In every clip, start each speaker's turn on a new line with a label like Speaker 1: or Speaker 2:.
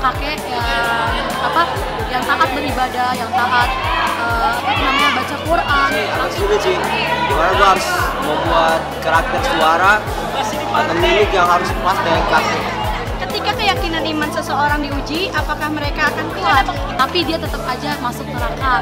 Speaker 1: kakek yang taat beribadah, yang taat baca Quran.
Speaker 2: Sulit sih, gimana gue harus membuat karakter suara atau mimik yang harus pas dengan kakek.
Speaker 3: Ketika keyakinan iman seseorang diuji, apakah mereka akan kuat?
Speaker 1: Tapi dia tetap aja masuk neraka.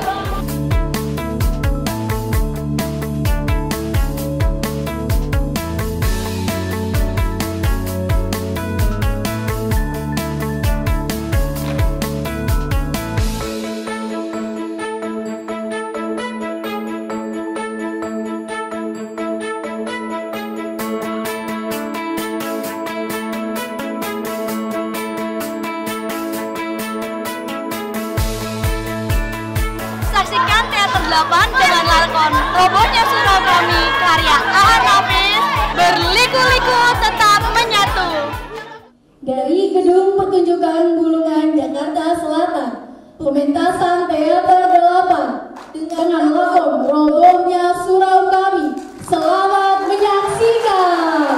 Speaker 3: Saksikan teater 8 dengan lakon Robohnya Surau Kami karya Aan Hafiz, berliku-liku tetap menyatu.
Speaker 4: Dari Gedung Pertunjukan Bulungan, Jakarta Selatan, pementasan teater 8 dengan lakon Robohnya Surau Kami. Selamat menyaksikan.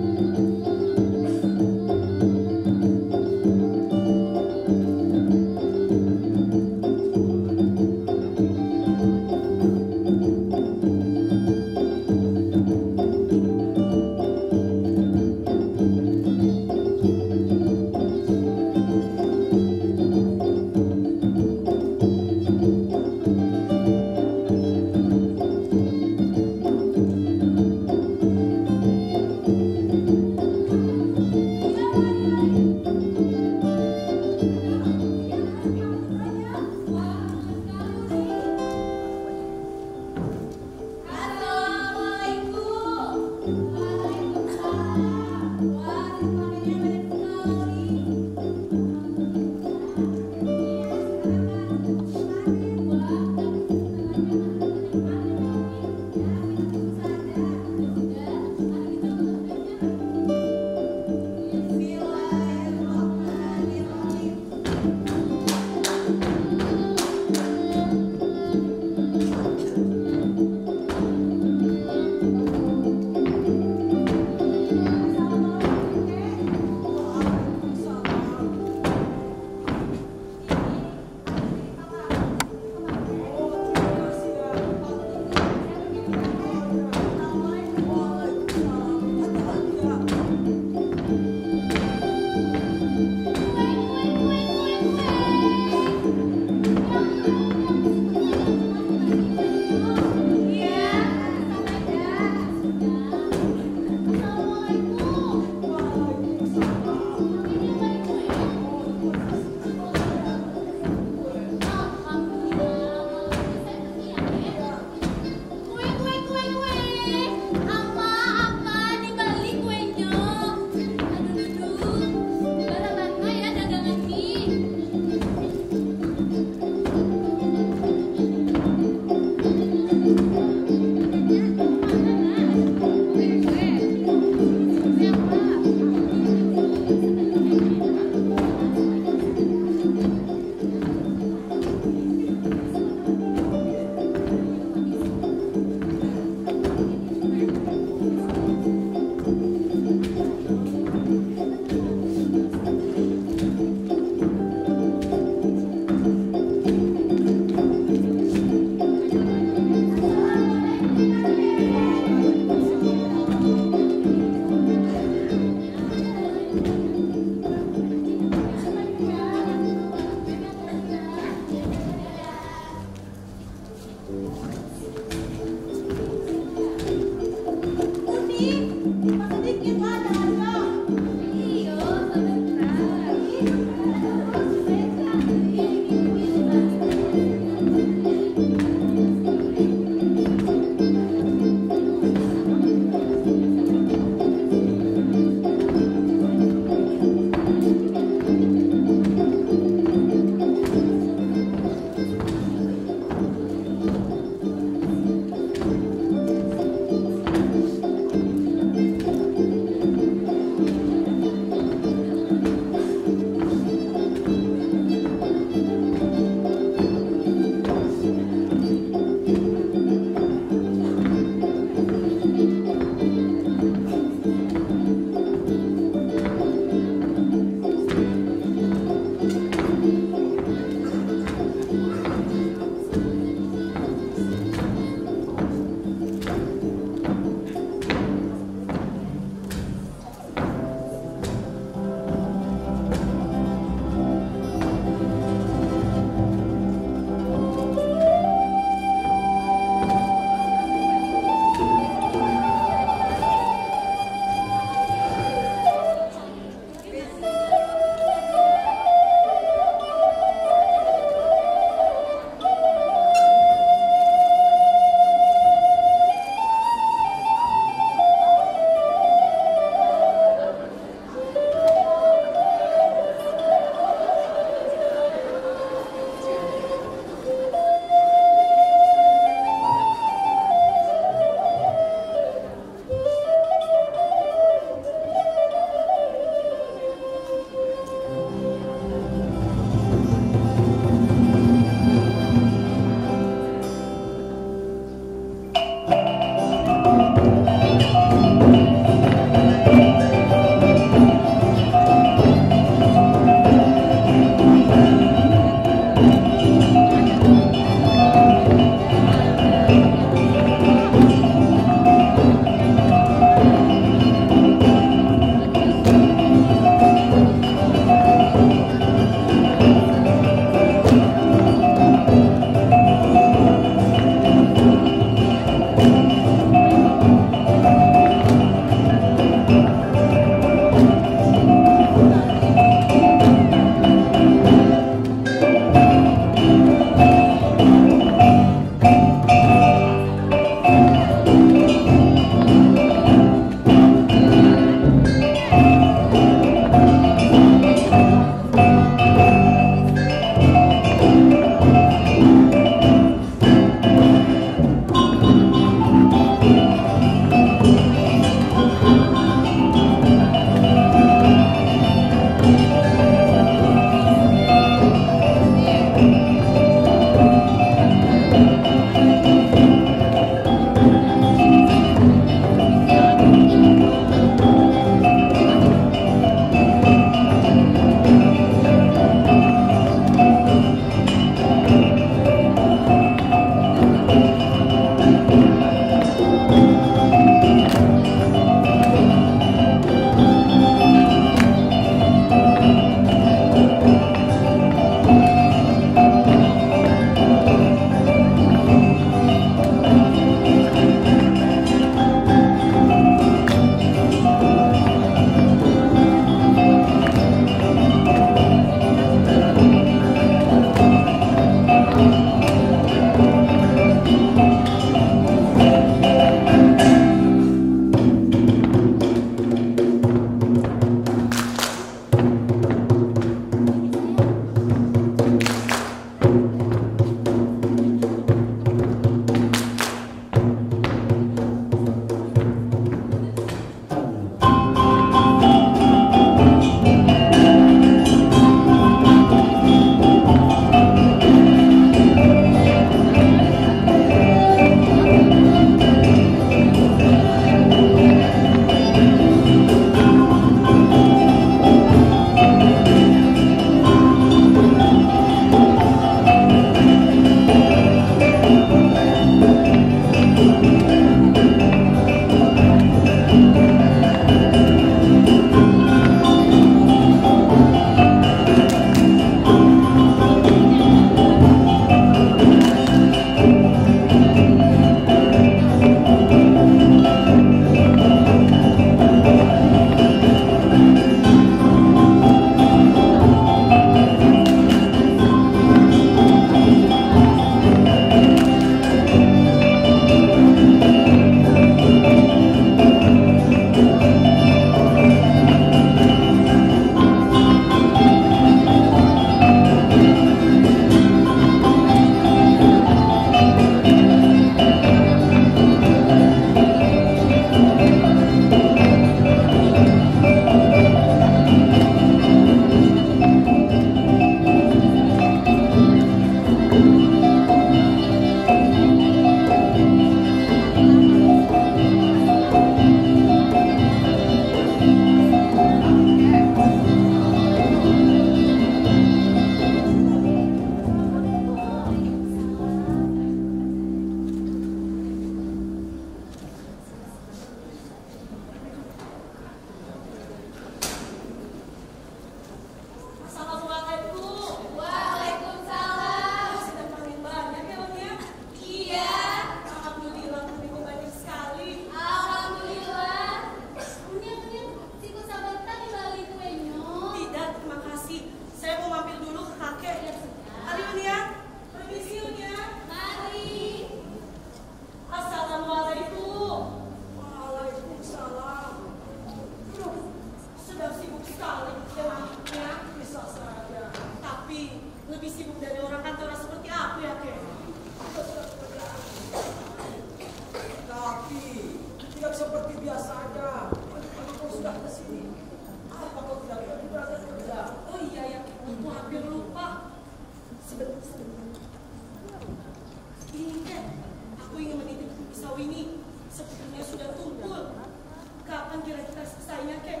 Speaker 5: ini sepertinya sudah tumpul. Kapan kira-kira selesainya, Kek?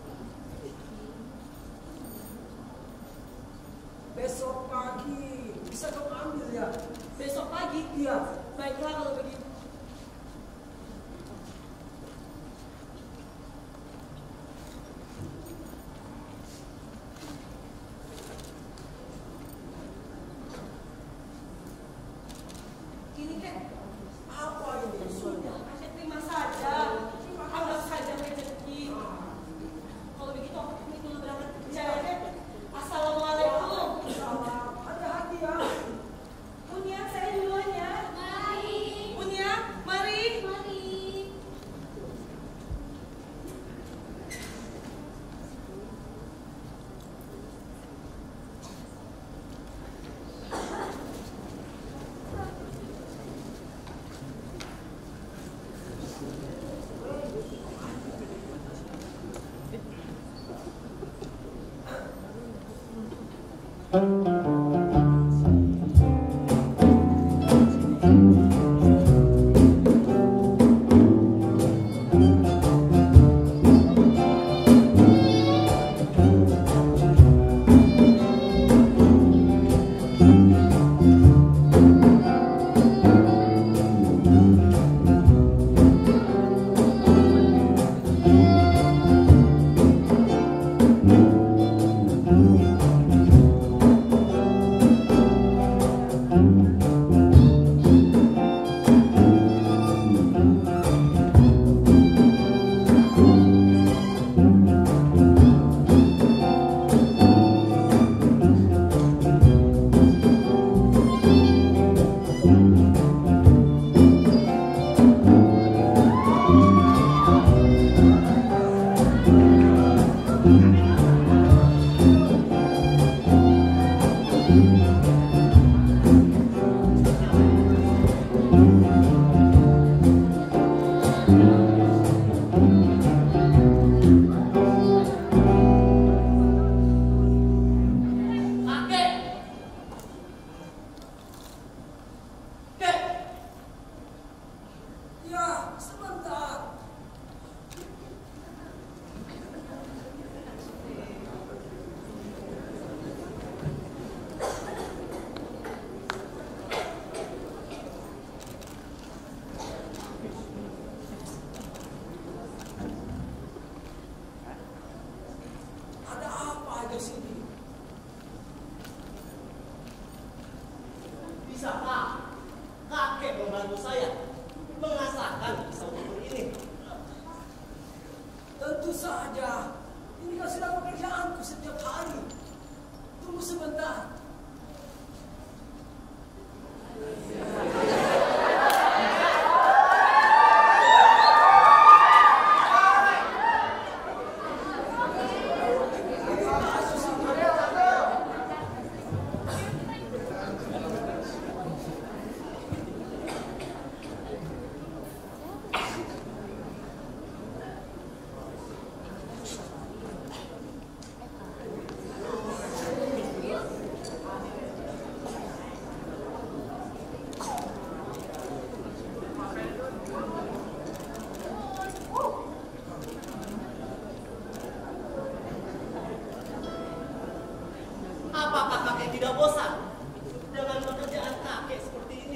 Speaker 6: Besok pagi. Bisa kamu ambil ya?
Speaker 5: Besok pagi?
Speaker 6: Iya.
Speaker 5: Baiklah kalau begitu. Ini, Kek.
Speaker 6: Apa ini?
Speaker 5: Sudah, Kek, terima saja. Anggap saja rezeki. Kalau begitu aku pamit dulu berangkat kerja ya, Kek. Assalamualaikum.
Speaker 6: Salam. Hati-hati ya.
Speaker 5: Punya, saya duluan ya.
Speaker 3: Mari.
Speaker 5: Punya, mari.
Speaker 3: Mari.
Speaker 6: Ya, sebentar. Ada apa aja sini?
Speaker 7: Bisakah kakek membantu saya mengasahkan pisau dapur ini?
Speaker 6: Tentu saja. Ini kan sudah pekerjaanku setiap hari. Tunggu sebentar.
Speaker 7: Apakah kakek tidak bosan dengan pekerjaan kakek seperti ini?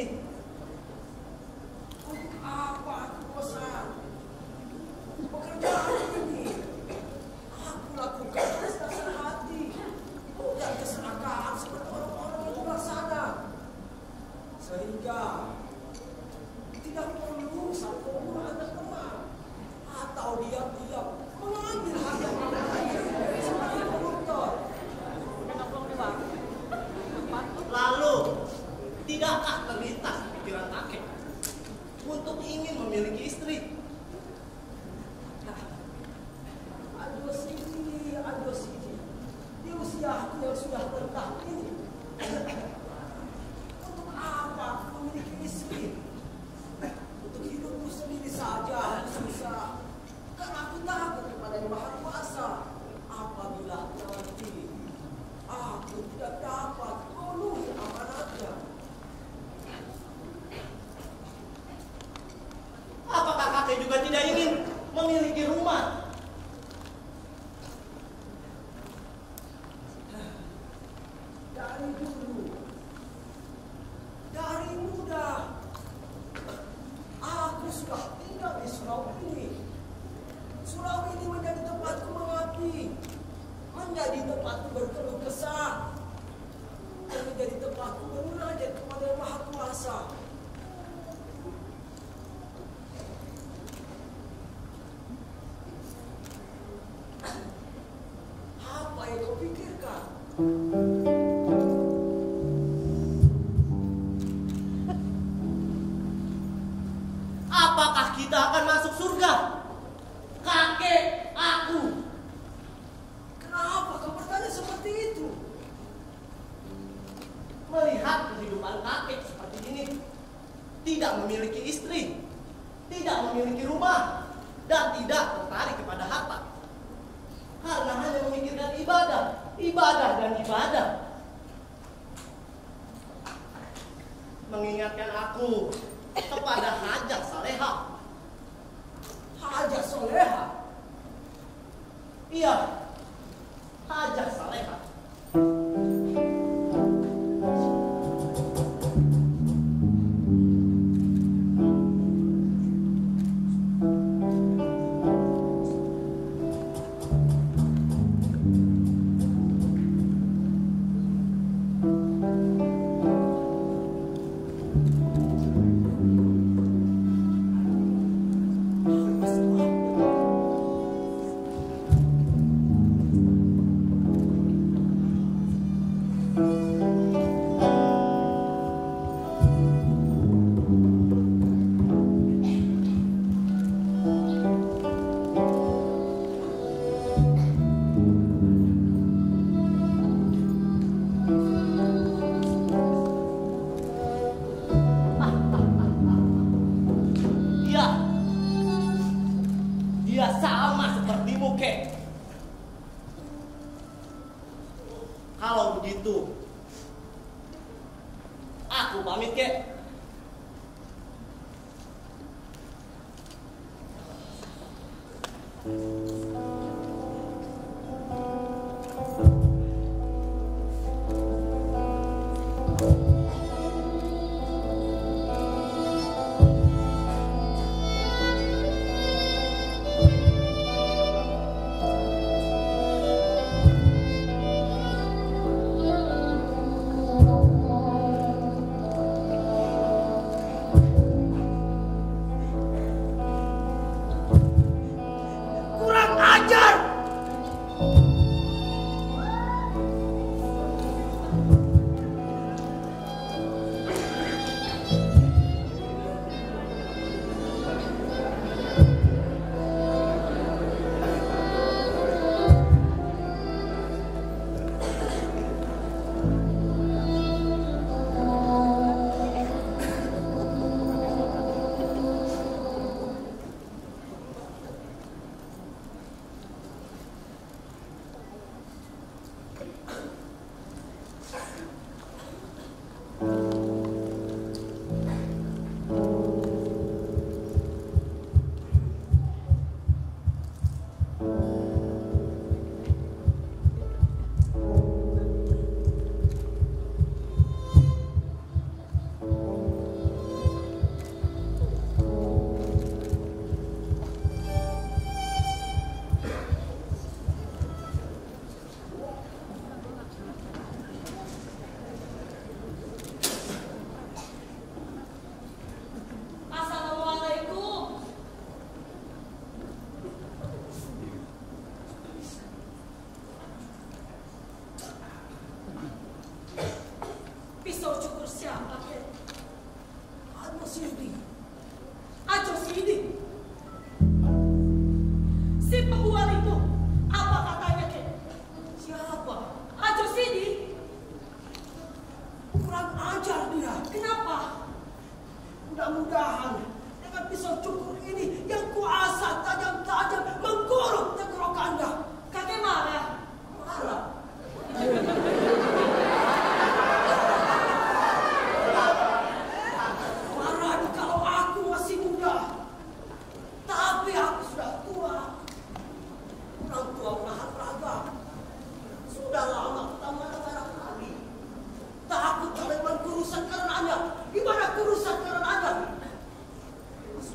Speaker 6: Untuk apa aku bosan? Pekerjaan ini aku lakukan atas dasar hati, bukan keserakahan seperti orang-orang yang luar sana. Sehingga tidak perlu satu orang teman atau diam-diam mengambil harga orang lain sebagai koruptor.
Speaker 7: Lalu, tidakkah terlintas di pikiran kakek untuk ingin memiliki istri?
Speaker 6: Aduh sini, di usiaku yang sudah rentah ini. Untuk apa aku memiliki istri? Untuk hidupku sendiri saja aku susah. Karena aku takut kepada Yang Maha Kuasa. Apabila nanti aku tidak dapat memenuhi amanatnya.
Speaker 7: juga tidak ingin memiliki rumah.
Speaker 6: Dari dulu, dari muda, aku sudah tinggal di surau ini. Surau ini menjadi tempatku mengabdi, menjadi tempatku berkeluh kesah, dan menjadi tempatku bermunajat kepada Yang Maha Kuasa. Apa yang kau pikirkan?
Speaker 7: Apakah kita akan masuk surga? Kakek aku.
Speaker 6: Kenapa kau bertanya seperti itu?
Speaker 7: Melihat kehidupan kakek seperti ini, tidak memiliki istri, tidak memiliki rumah, dan tidak tertarik kepada harta. Karena hanya memikirkan ibadah, ibadah dan ibadah. Mengingatkan aku kepada Hajah Saleha.
Speaker 6: Hajah Soleha.
Speaker 7: Iya, Hajah Saleha. Dia sama sepertimu, Kek. Kalau begitu, aku pamit, Kek.
Speaker 6: Kurang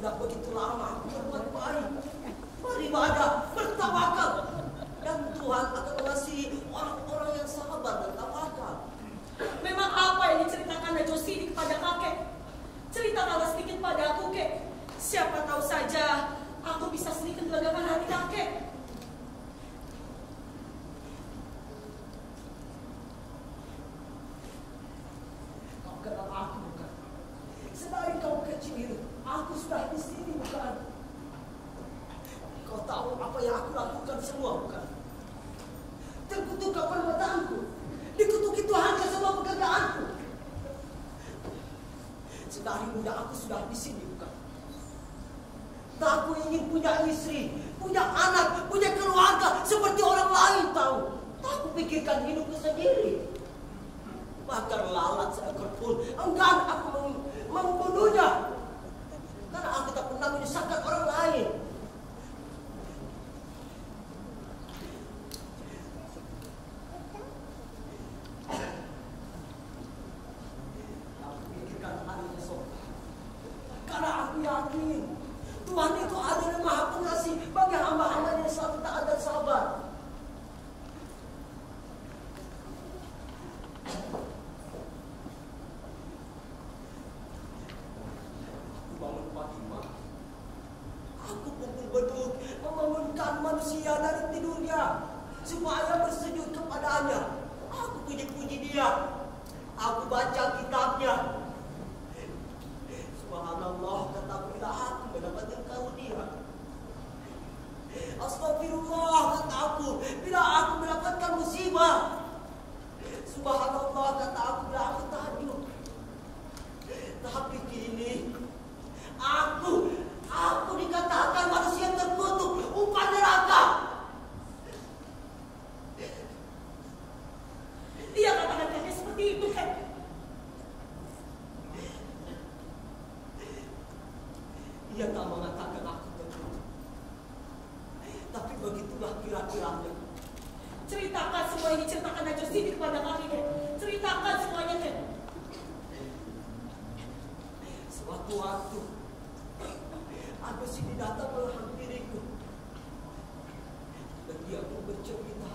Speaker 6: sudah begitu lama aku berbuat baik, beribadah, bertawakal, dan Tuhan akan mengasihi orang-orang yang sabar dan tawakal.
Speaker 5: Memang apa yang diceritakan Najwa Sidik kepada kakek? Ceritakanlah sedikit pada aku, kek. Siapa tahu saja aku bisa sedikit melegakan hati kakek.
Speaker 6: Kau kenal aku bukan? Sedari kau kecil, aku sudah di sini bukan? Kau tahu apa yang aku lakukan semua bukan? Terkutuk perbuatanku, dikutuki Tuhan ke semua pekerjaanku. Sedari muda aku sudah di sini bukan? Tak aku ingin punya istri, punya anak, punya keluarga seperti orang lain tahu. Tak aku pikirkan hidupku sendiri. Bahkan lalat seekor pun enggan aku membunuhnya. Karena aku tak pernah menyusahkan orang lain. Aku pikirkan hari esok. Karena aku yakin Tuhan itu adalah Maha Pengasih bagi hamba-hambanya yang selalu taat dan sabar. Aku bangun pagi, Mak. Aku pukul beduk membangunkan manusia dari tidurnya supaya bersujud kepadanya. Aku puji-puji dia. Aku baca kitabnya. Subhanallah, kataku bila aku mendapat engkau dia. Astagfirullah, kata aku bila aku mendapatkan musibah. Subhanallah, kata aku bila aku tahajud. Tapi kini aku dikatakan manusia terkutuk, umpan neraka.
Speaker 5: Dia katakan kakek seperti itu, kek.
Speaker 6: Dia tak mengatakan aku terkutuk. Tapi begitulah kira-kiranya.
Speaker 5: Ceritakan semua ini, ceritakan Najwa Sidik kepada kami, kek. Ceritakan semuanya, kek.
Speaker 6: Sewaktu-waktu aku sini datang menghampiriku dan dia pun bercerita.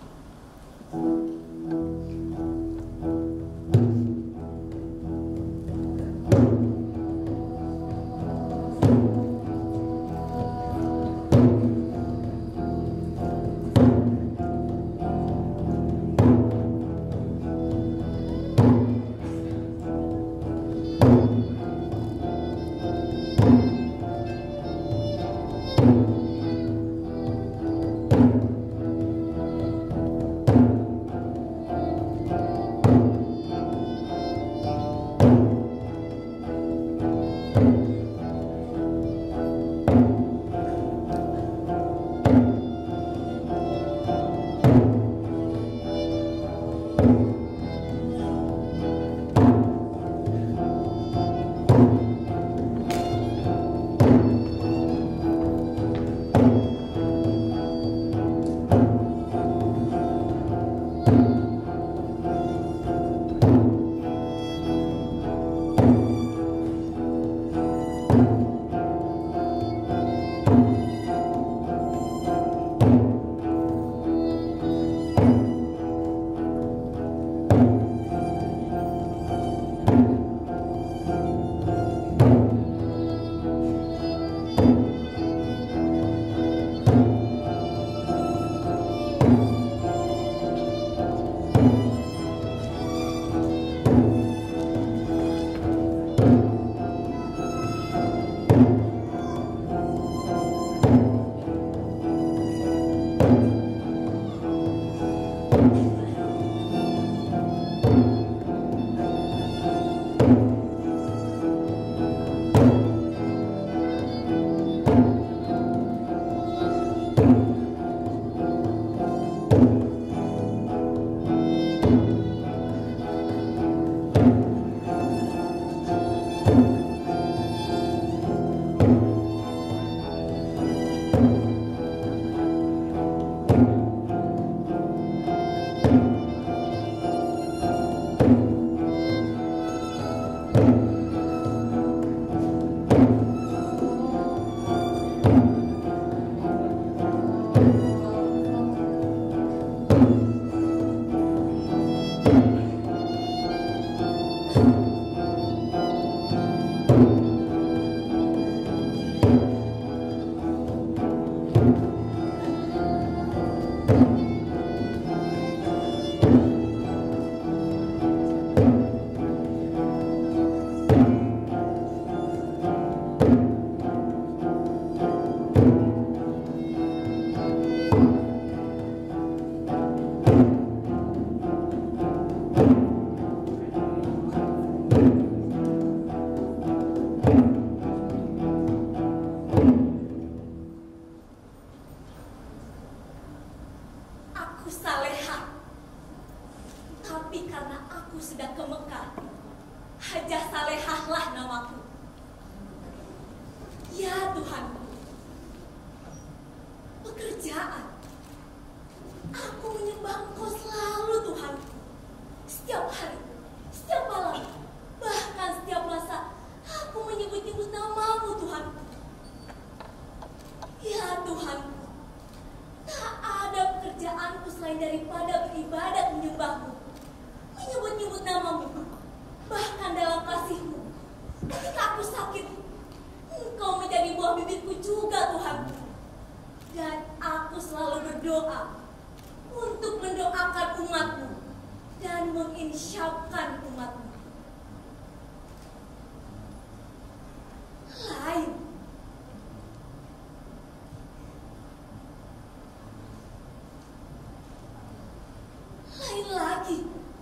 Speaker 3: Tuhanku, tak ada pekerjaanku selain daripada beribadat menyembahmu, menyebut-nyebut namamu, bahkan dalam kasihmu. Ketika aku sakit, Engkau menjadi buah bibirku juga, Tuhanku. Dan aku selalu berdoa untuk mendoakan umatmu dan menginsyafkan umatmu. Lain lagi.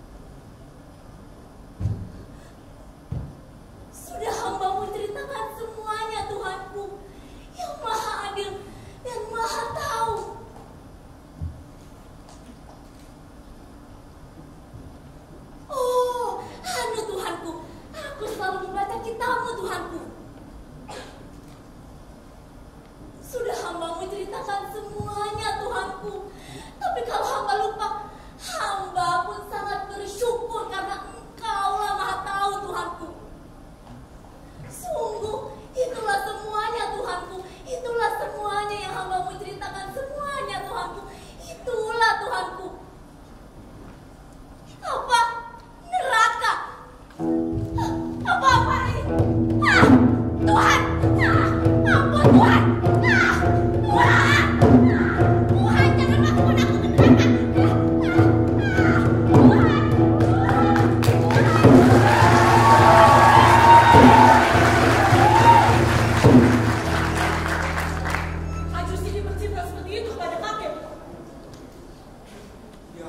Speaker 3: Sudah hamba-Mu ceritakan semuanya, Tuhanku, yang maha adil dan maha tahu. Oh, anu Tuhanku, aku selalu membaca kitab-Mu, Tuhanku. Sudah hamba-Mu ceritakan semuanya, Tuhanku. Tapi kalau hamba lupa, hamba pun sangat bersyukur karena Engkaulah maha tahu, Tuhanku. Sungguh, itulah semuanya, Tuhanku. Itulah semuanya yang hamba-Mu ceritakan semuanya, Tuhanku. Itulah, Tuhanku. Apa? Neraka? Apa ini? Tuhan! Ampun, Tuhan! Tuhan! Tuhan, jangan lakukan aku ke neraka!
Speaker 5: Ajus ini bercerita seperti itu kepada kakek.
Speaker 6: Ya,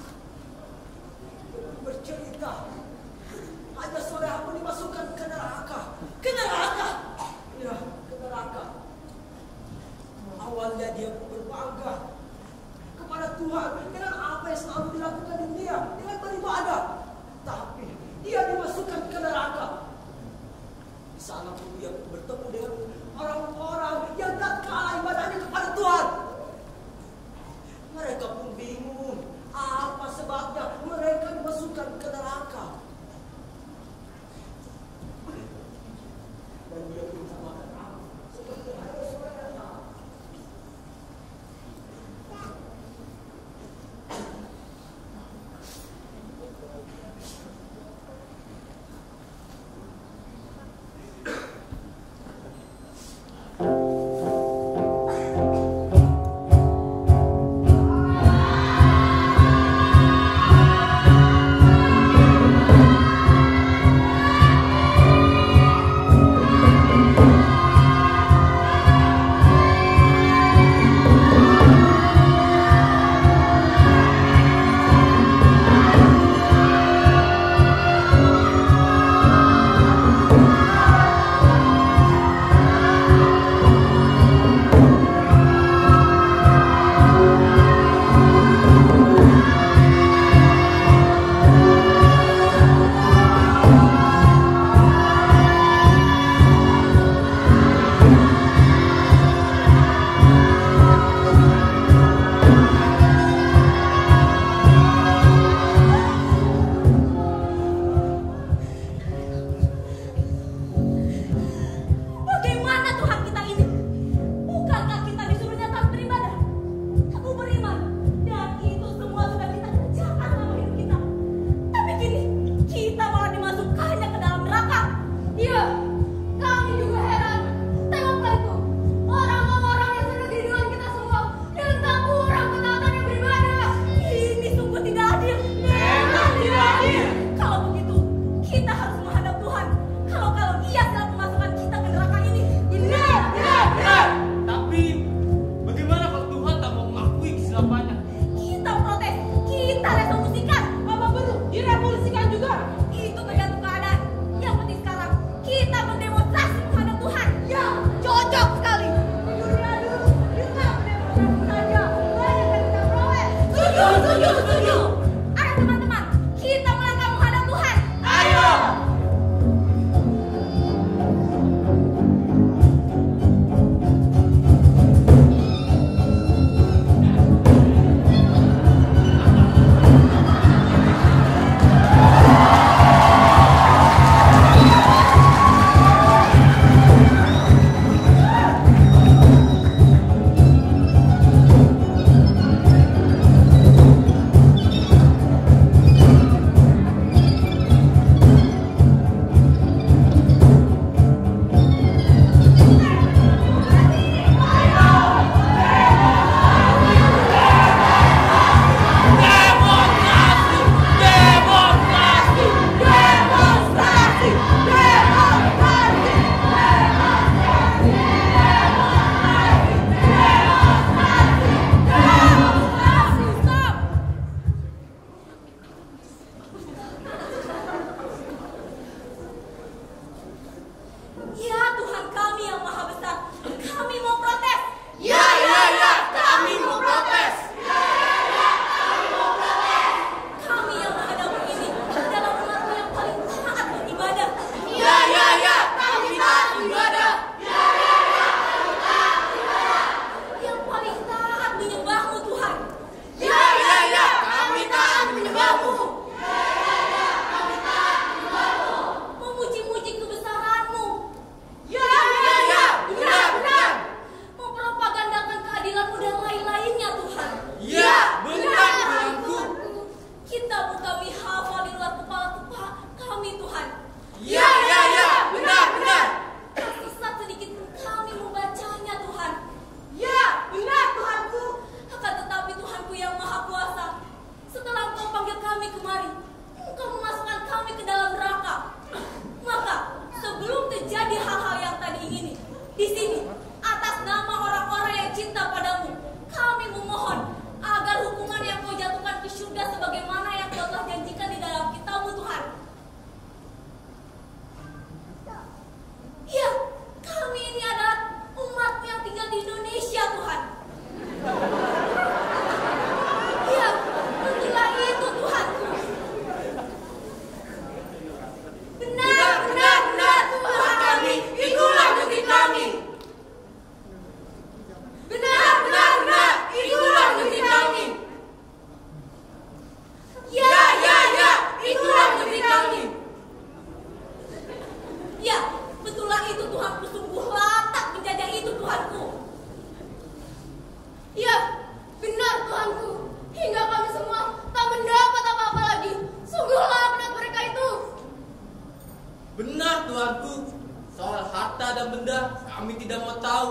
Speaker 6: bercerita. Hanya sore aku dimasukkan ke neraka.
Speaker 5: Ke neraka.
Speaker 6: Ya, ke neraka. Awalnya dia berbangga kepada Tuhan dengan apa yang selalu dilakukan di dunia, dengan beribadah. Tapi dia dimasukkan ke neraka. Di sana pun dia bertemu dengan orang-orang yang tak kalah ibadahnya kepada Tuhan. Mereka pun bingung apa sebabnya mereka dimasukkan ke neraka. Dan dia pun sama dengan aku, seperti ada suara datang.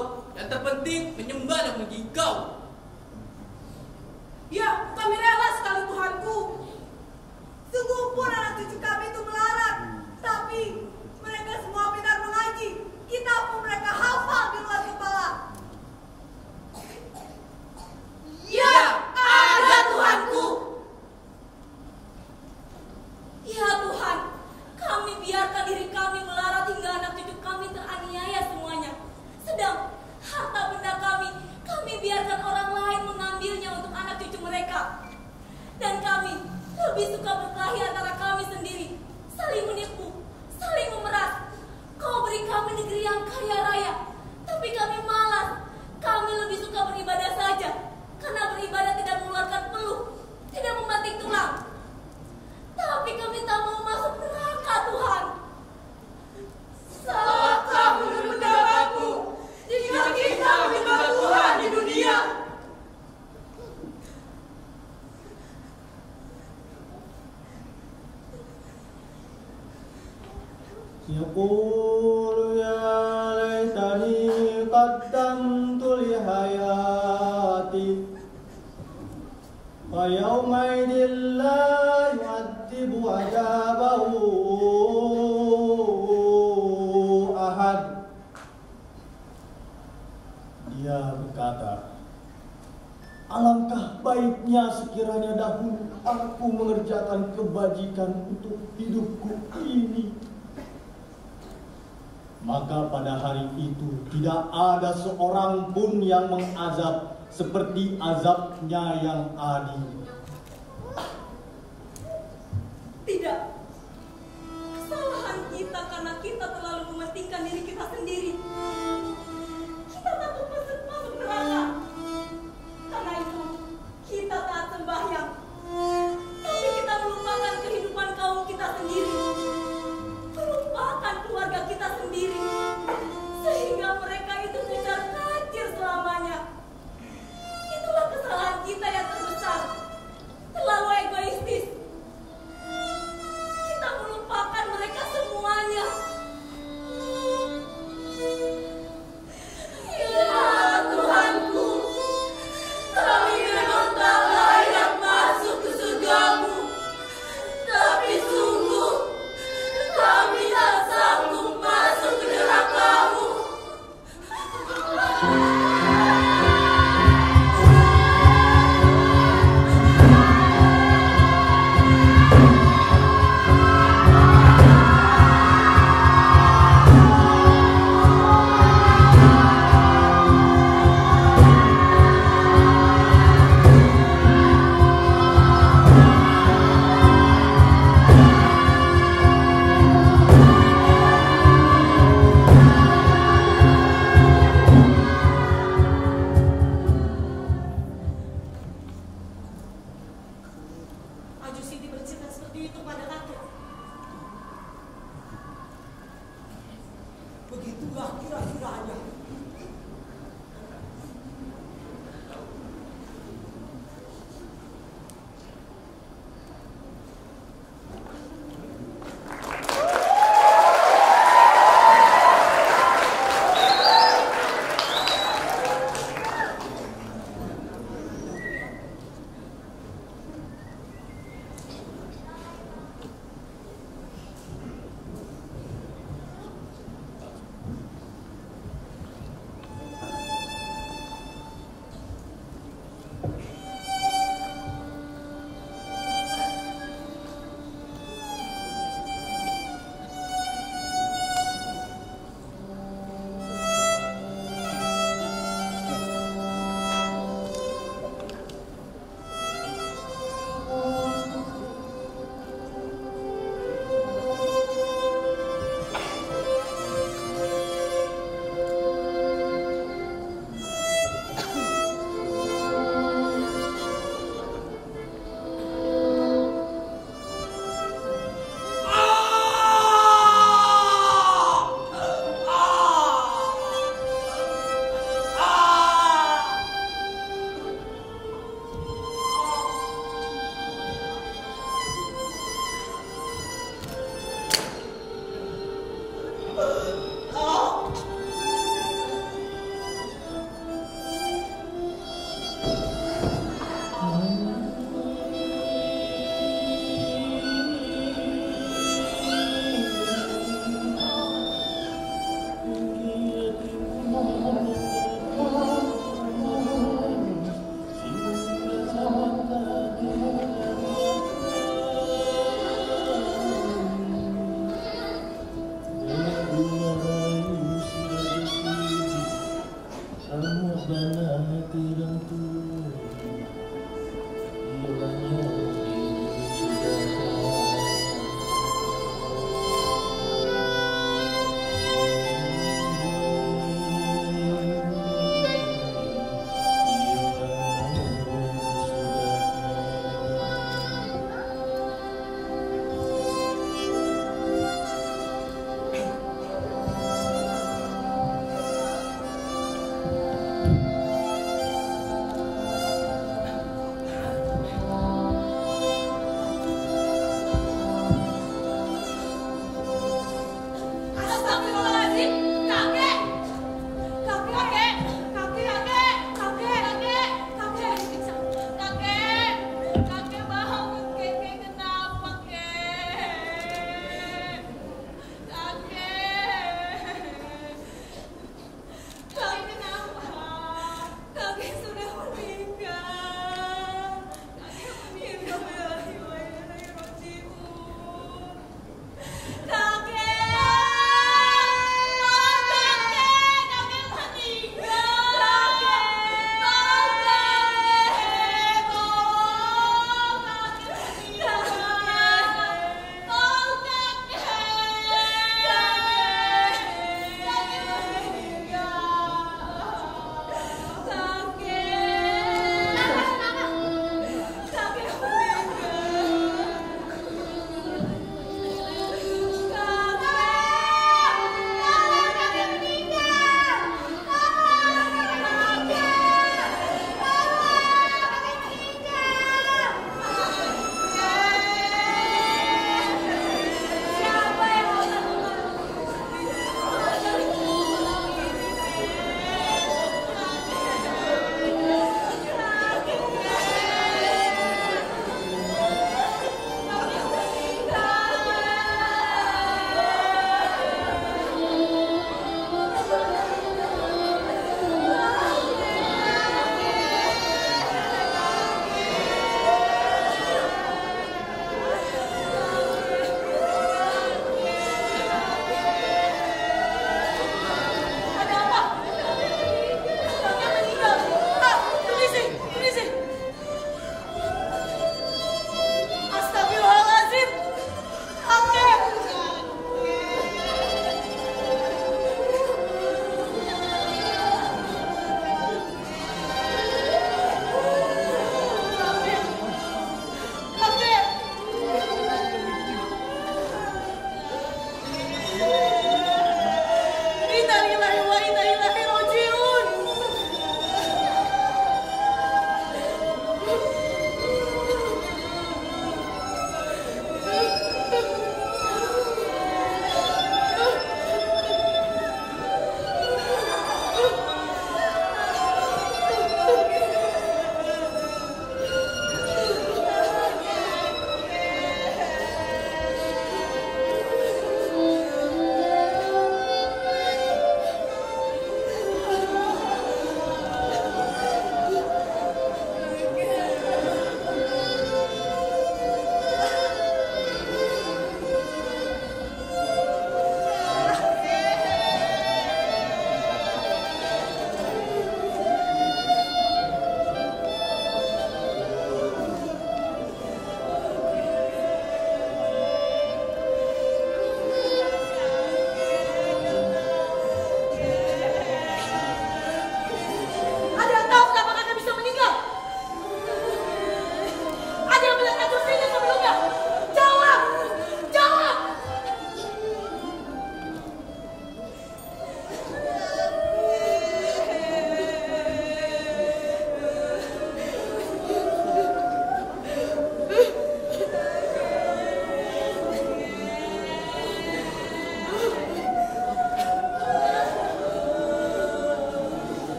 Speaker 8: kau. Yang terpenting menyembah dan menggigau.
Speaker 5: Ya, kami rela sekali Tuhanku. Sungguh pun anak cucu kami itu melarat, tapi mereka semua pintar mengaji. Kitab pun mereka hafal di luar kepala. Ya, ada Tuhanku. Ya Tuhan, kami biarkan diri kami melarat hingga anak cucu kami teraniaya semuanya. Sedang harta benda kami biarkan orang lain mengambilnya untuk anak cucu mereka. Dan kami lebih suka berkelahi antara kami sendiri, saling menipu, saling memeras. Kau beri kami negeri yang kaya raya, tapi kami malas. Kami lebih suka beribadah saja, karena beribadah tidak mengeluarkan peluh, tidak membanting tulang. Tapi kami tak mau masuk neraka, Tuhan. Salahkah menurut pendapatmu jika kita menyembah Tuhan di dunia?
Speaker 9: يقول يا ليتني قدمت لحياتي فيومئذ لا يعذب عذابه أحد. Dia berkata, alangkah baiknya sekiranya dahulu aku mengerjakan kebajikan untuk hidupku ini. Maka pada hari itu tidak ada seorang pun yang mengazab seperti azabnya yang adil.
Speaker 5: Tidak. Kesalahan kita karena kita terlalu mementingkan diri kita sendiri. Kita takut masuk neraka. Karena itu kita taat sembahyang. Tapi kita melupakan kehidupan kaum kita sendiri. Melupakan keluarga kita sendiri. Sehingga mereka itu kejar kacir selamanya. Itulah kesalahan kita yang terbesar. Terlalu egoistis. Kita melupakan mereka semuanya. Ya Tuhanku, kami memang tak layak masuk ke surgamu. Tapi sungguh kami tak sanggup masuk ke neraka-Mu.
Speaker 10: dan hati dan tubuh hilangnya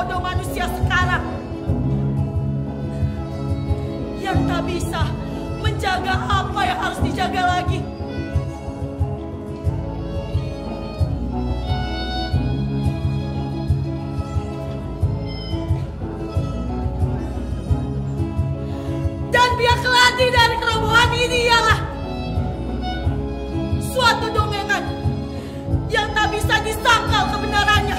Speaker 5: bodoh manusia sekarang yang tak bisa menjaga apa yang harus dijaga lagi. Dan biar keladi dari kerobohan ini ialah suatu dongengan yang tak bisa disangkal kebenarannya.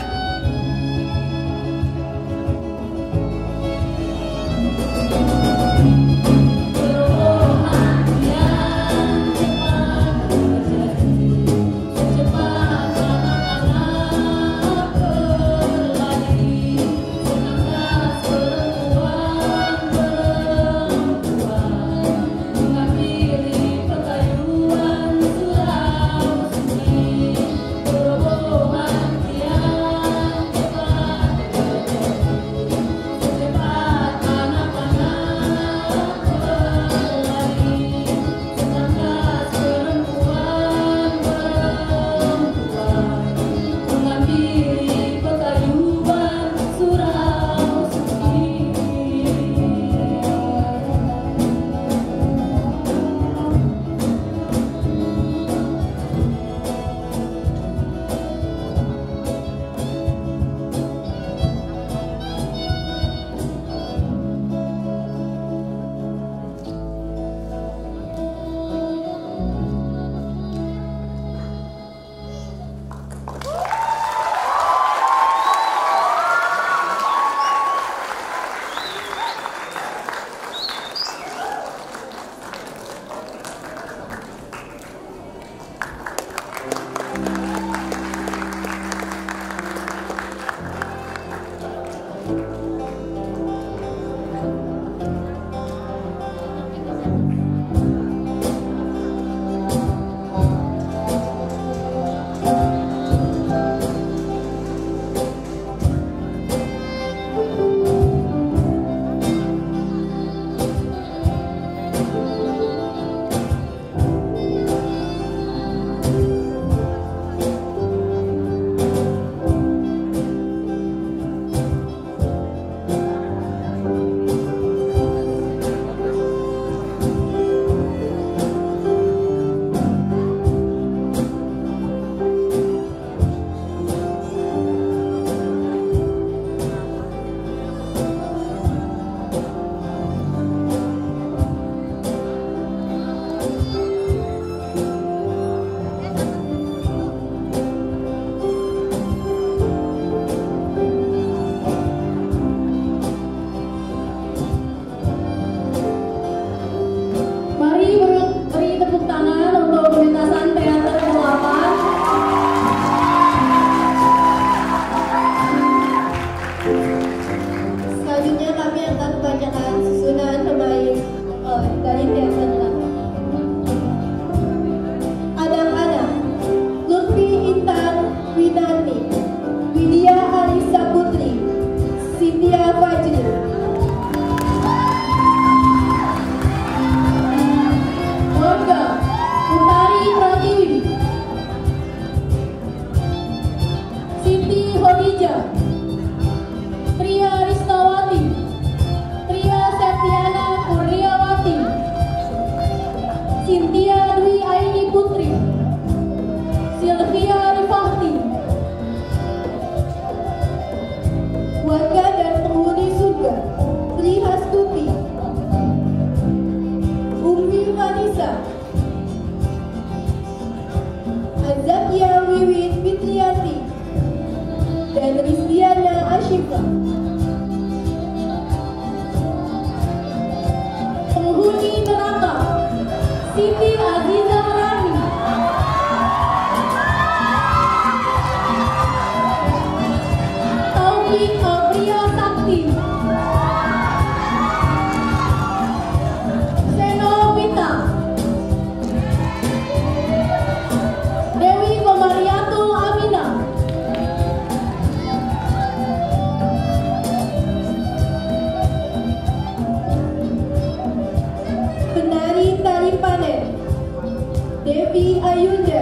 Speaker 4: Devi Ayunda,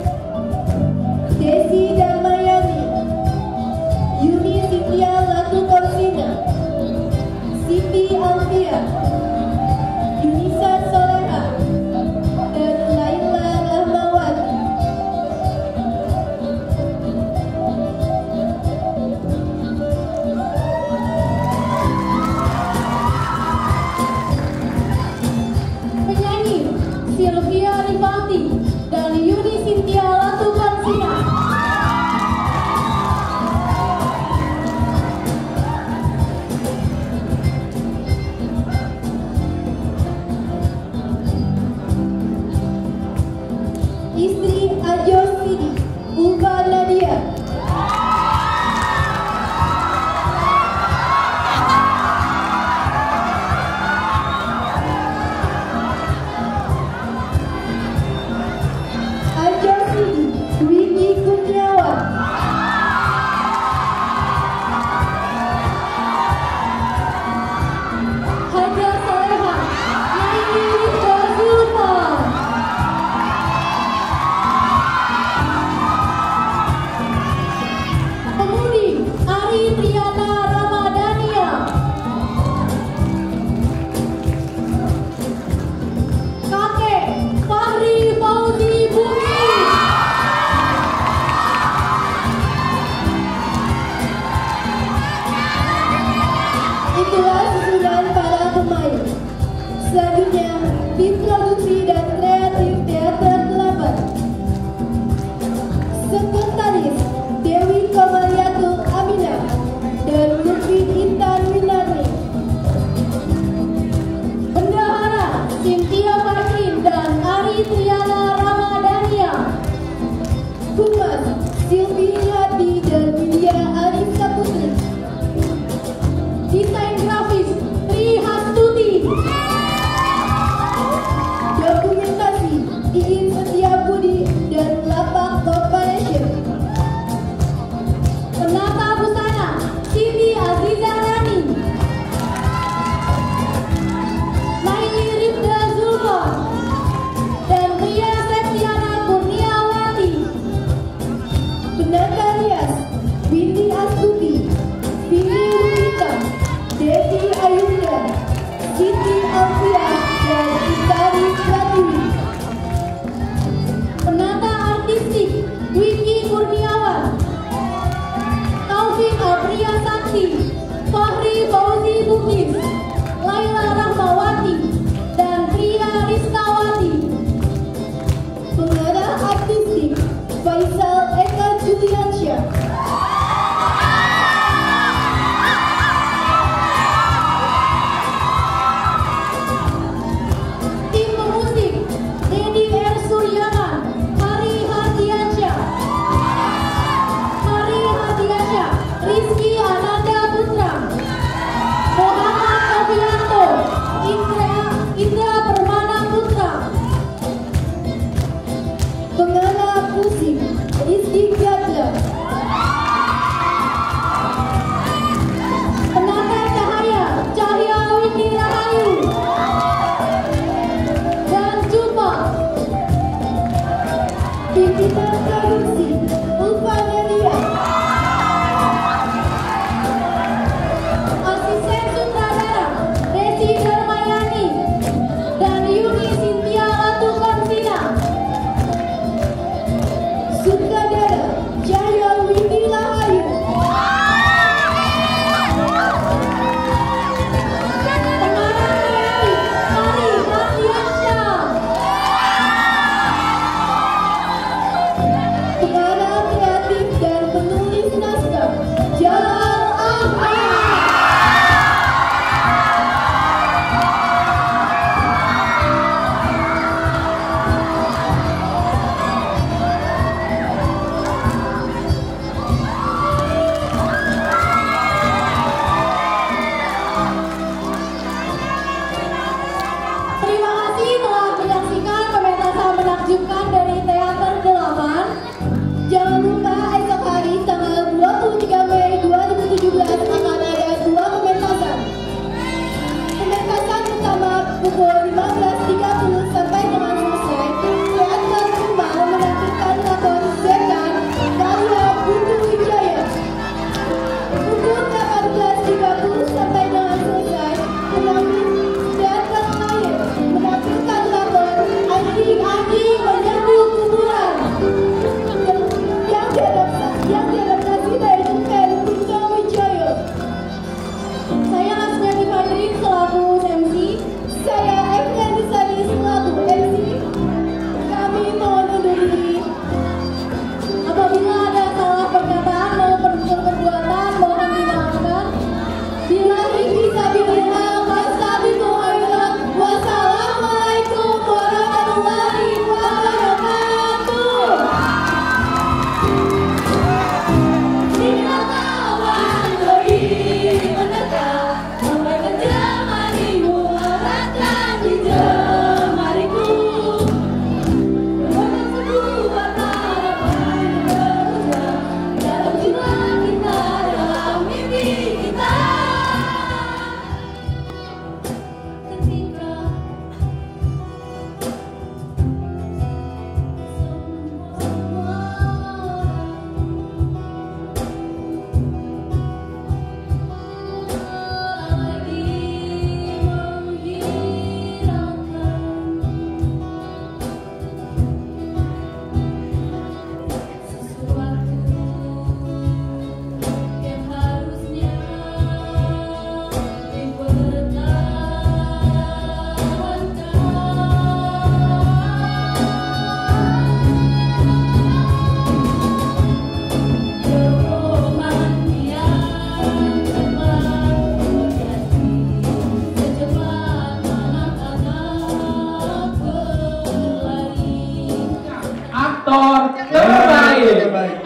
Speaker 4: Desi Darmayani, Yuni Sitiya Latuko Sekretaris Dewi Kamaliatul Aminah dan Lutfi Intan Winarni. Bendahara Cynthia Martin dan Ari Triana Ramadhania. Humas Silvi Hadi dan Widya Arisa Putri. Desain grafis Tri Hastuti. Dokumentasi Iin Setiabudi dan Lapak Corporation. Penata busana Siti Aziza Rani. Laili Rifda Zulfan dan Ria Septiana Kurniawati. Penata rias Windy Astuti, Windy Wita, Devi Ayunda, Siti Alfia dan Itari Pratiwi. Penata artistik Wiki Kurniawan, Taufik Apria Sakti, Fahri Fauzi Bukis, Laila Rahmawati, dan Pria Rizkawati. Pengarah artistik Faisal Eka Juliansyah. Tim pemusik Dedi R. Suryaman, Hari Hardiansyah, Rizky Ananda Putra, Muhammad Novianto, Indra Permana Putra. Pengarah musik Rizky Gadla.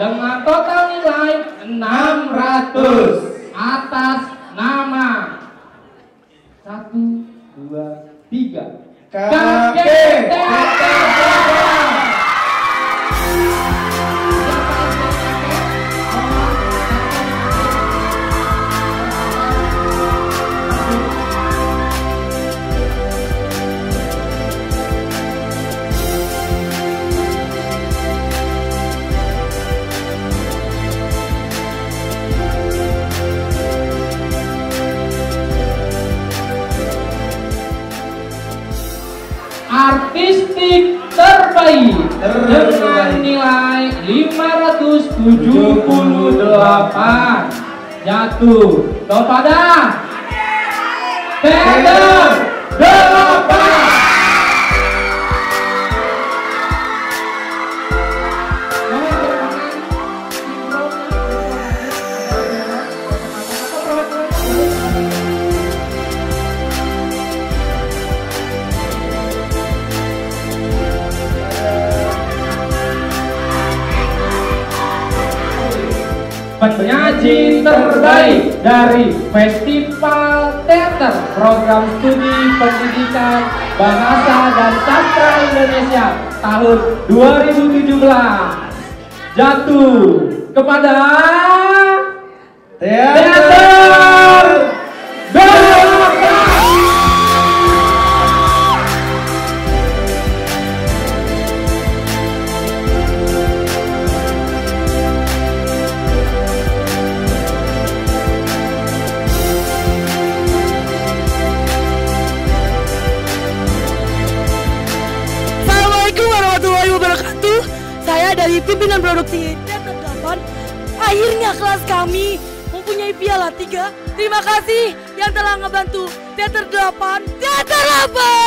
Speaker 11: dengan total nilai 600 atas nama 1, 2, 3 Kakek Teater Delapan. Artistik terbaik dengan nilai 578 jatuh kepada Teater Delapan. Penyaji terbaik dari Festival Teater Program Studi Pendidikan Bahasa dan Sastra Indonesia tahun 2017 jatuh kepada Teater Delapan.
Speaker 12: Saya dari pimpinan produksi Teater 8. Akhirnya kelas kami mempunyai piala 3. Terima kasih yang telah ngebantu Teater 8. Teater 8.